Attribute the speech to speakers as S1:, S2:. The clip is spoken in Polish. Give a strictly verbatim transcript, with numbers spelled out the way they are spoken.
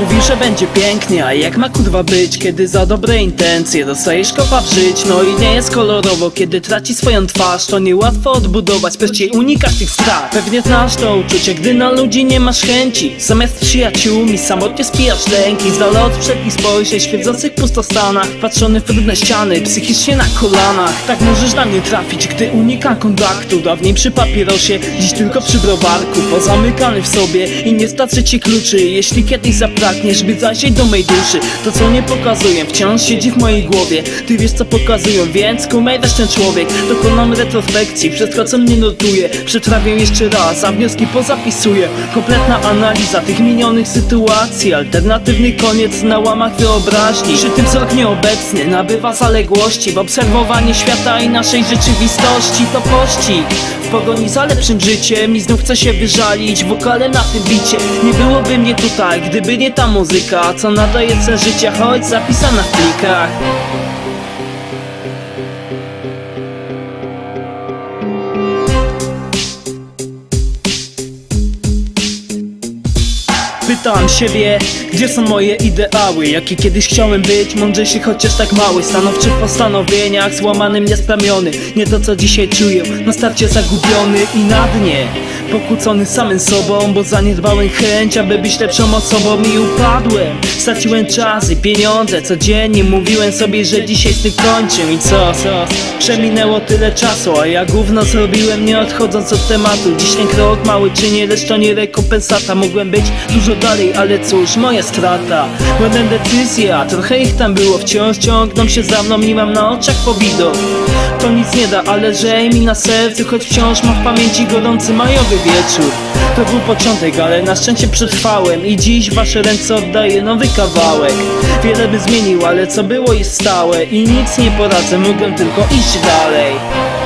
S1: Mówił, że będzie pięknie, a jak ma kurwa być, kiedy za dobre intencje dostajesz kopa w żyć. No i nie jest kolorowo, kiedy traci swoją twarz, to niełatwo odbudować, wreszcie unikasz tych strat. Pewnie znasz to uczucie, gdy na ludzi nie masz chęci. Zamiast przyjaciółmi samotnie spijasz lęki, z dala od wszelkich spojrzeń, świecących pustostanach, patrzony w trudne ściany, psychicznie na kolanach. Tak możesz na mnie trafić, gdy unikam kontaktu. Dawniej przy papierosie, dziś tylko przy browarku, pozamykany w sobie i nie starczy ci kluczy. Jeśli kiedyś zapragniesz, by zajrzeć do mej duszy, to co nie pokazuję wciąż siedzi w mojej głowie. Ty wiesz co pokazują, więc kumaj też ten człowiek. Dokonam retrospekcji, wszystko co mnie notuje przetrawię jeszcze raz, a wnioski pozapisuję. Kompletna analiza tych minionych sytuacji, alternatywny koniec na łamach wyobraźni. Przy tym wzrok nieobecny nabywa zaległości, w obserwowanie świata i naszej rzeczywistości. To pościg w pogoni za lepszym życiem i znów chcę się wyżalić w wokale na tym bicie. Nie byłoby mnie tutaj, gdyby nie ta muzyka, co nadaje sens życia, choć zapisana w plikach. Pytam siebie, gdzie są moje ideały, jakie kiedyś chciałem być, mądrzejszy chociaż tak mały. Stanowczy w postanowieniach, złamanym niesplamiony. Nie to co dzisiaj czuję, na starcie zagubiony i na dnie pokłócony samym sobą, bo zaniedbałem chęć, aby być lepszą osobą i upadłem. Straciłem czas i pieniądze, codziennie mówiłem sobie, że dzisiaj z tym kończę. I co, co? Przeminęło tyle czasu, a ja gówno zrobiłem, nie odchodząc od tematu. Dziś ten krok mały czynię, lecz to nie rekompensata. Mogłem być dużo dalej, ale cóż, moja strata. Błędem decyzja, trochę ich tam było, wciąż ciągną się za mną i mam na oczach powidok. To nic nie da, ale żej mi na sercu, choć wciąż mam w pamięci gorący majowy wieczór. To był początek, ale na szczęście przetrwałem i dziś w wasze ręce oddaję nowy kawałek. Wiele by zmienił, ale co było jest stałe i nic nie poradzę, mogę tylko iść dalej.